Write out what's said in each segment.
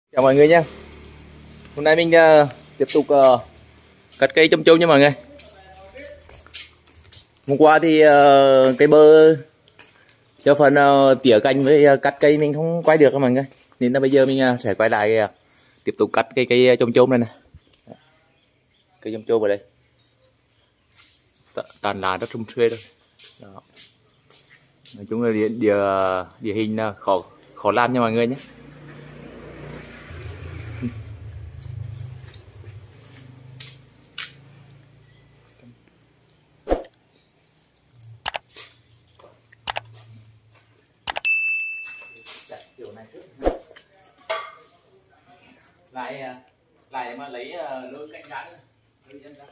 Chào mọi người nha. Hôm nay mình tiếp tục cắt cây chôm chôm nha mọi người. Hôm qua thì cái bơ cho phần tỉa cành với cắt cây mình không quay được các mọi người. Nên là bây giờ mình sẽ quay lại tiếp tục cắt cây chôm chôm này nè. Cây chôm chôm ở đây. Tàn lá rất sum xuê rồi. Đó. Nói chung là địa hình khó làm nha mọi người nhé. Kiểu này trước lại mà lấy lôi cạnh rắn ra.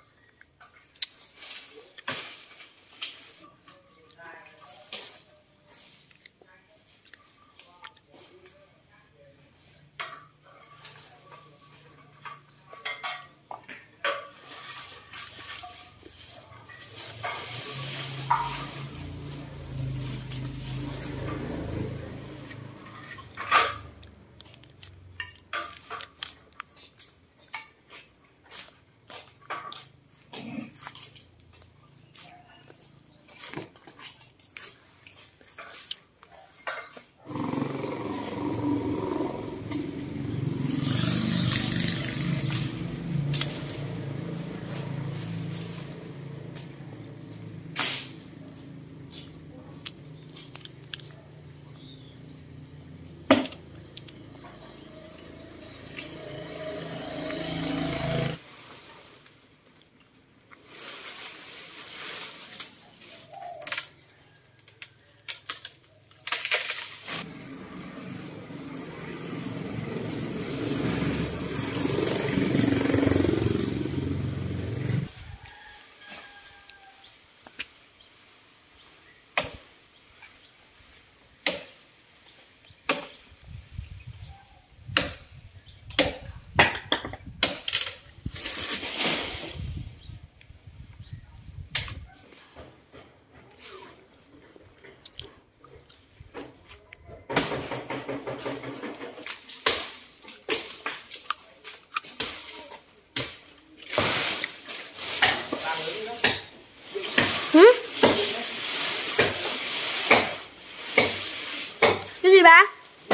Cái gì ba?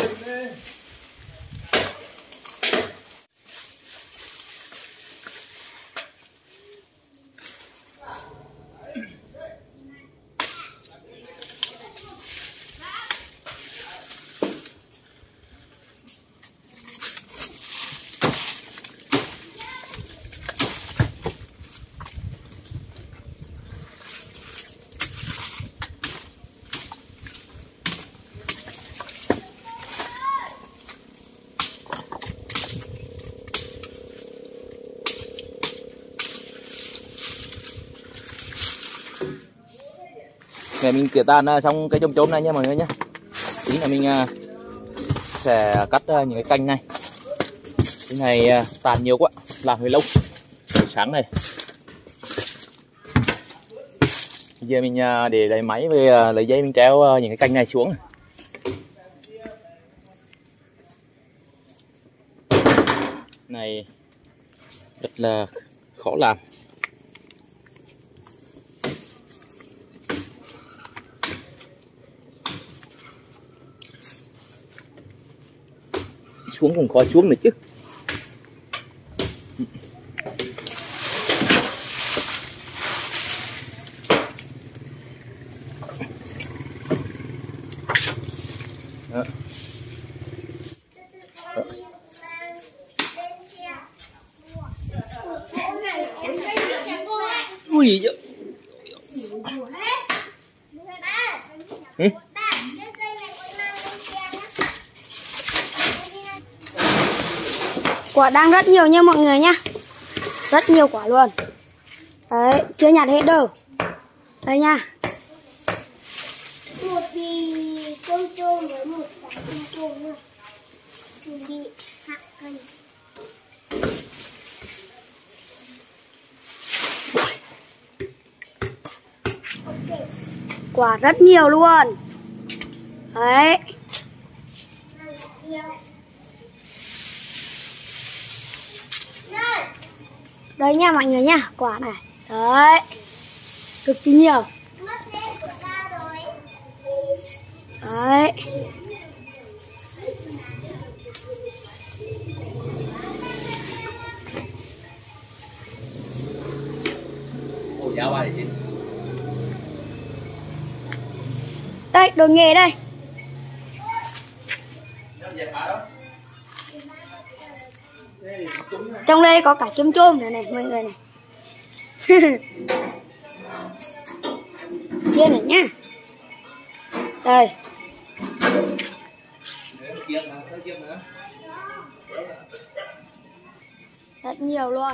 Để mình tỉa tàn xong cái chôm chôm này nha mọi người nhé. Tí là mình sẽ cắt những cái cành này. Cái này tàn nhiều quá, làm hơi lâu. Sáng này. Giờ mình để lấy máy về lấy dây mình treo những cái cành này xuống. Này rất là khó làm. Xuống cũng khó xuống nữa chứ. Đó. Đó. Ui giời. Quả đang rất nhiều nha mọi người nhá. Rất nhiều quả luôn. Đấy, chưa nhặt hết đâu. Đây nha. Một thì chôm chôm với một cái chôm chôm nữa. Mình đi hạ cân. Ok. Quả rất nhiều luôn. Đấy. Đây nha mọi người nha, quả này. Đấy. Cực kỳ nhiều. Đấy. Ồ, giá bài chứ. Đây, đồ nghề đây. Trong đây có cả chôm chôm này này mọi người này. Kia này nhá. Đây. Rất nhiều luôn.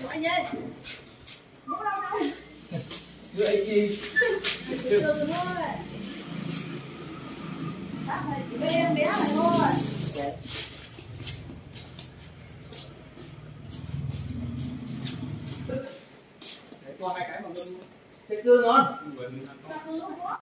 Gửi chi? Qua hai cái mà sẽ cương ngon.